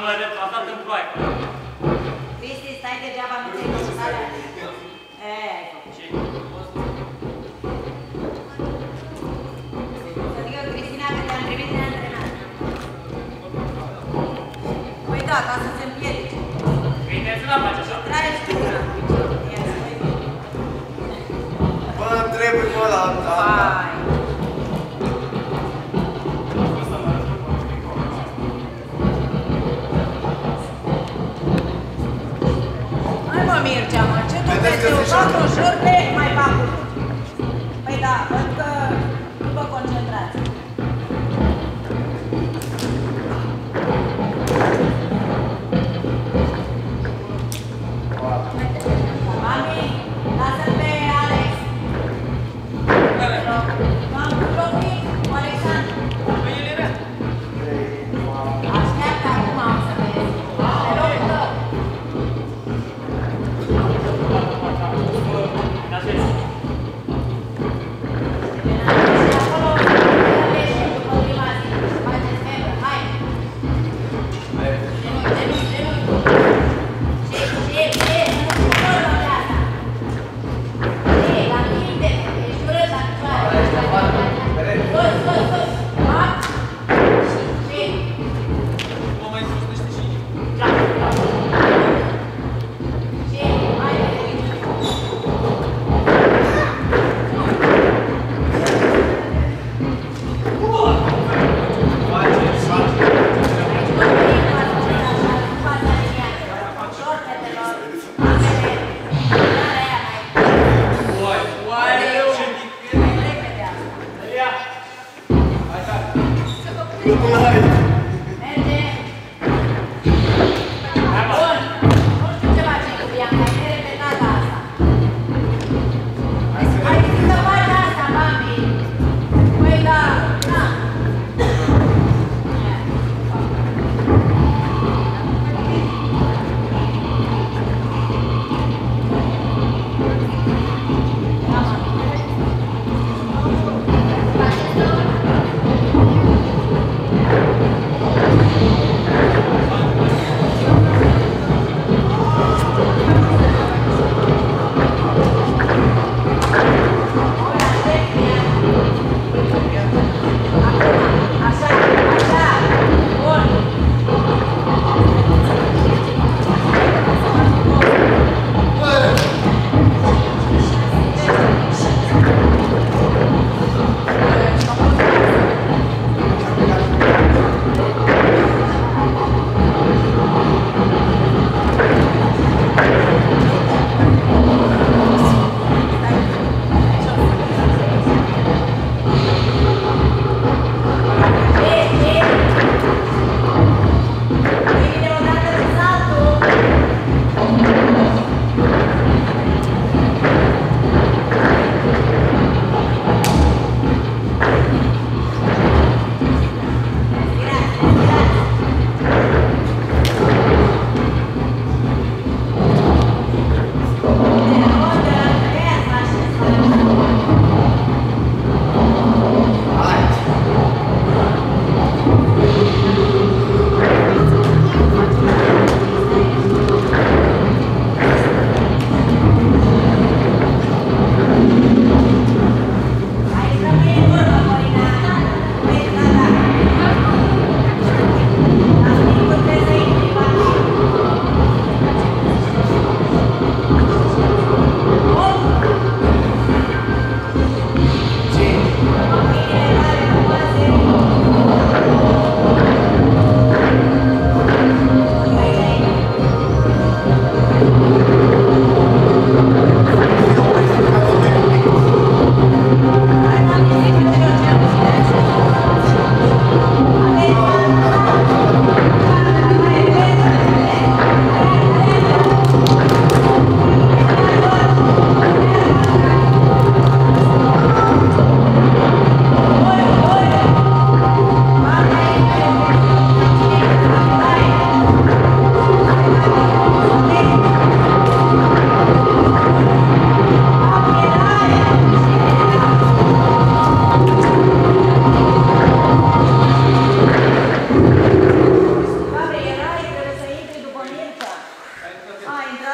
deplasat în ploaie. Cristi, stai degeaba, nu ți-ai făcut alea? Ai făcut. Ce? Să zic eu, Cristina, că te-am trimis de antrenat. Păi da, ca să se împiedice. Că intenționat face așa. Tragi tu una. Bă, îmi trebuie pe ăla. Vai. Hai mă, Mircea, mă, ce tu vezi? Eu fac ușor, plec, mai fac ușor. Păi da, văd că nu vă concentrați. Mami, lasă-l pe Alex. M-am profit cu Alexandru. Așteaptă acum, am să vezi. Pe locul tău.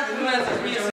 Nu mi-a zis mie.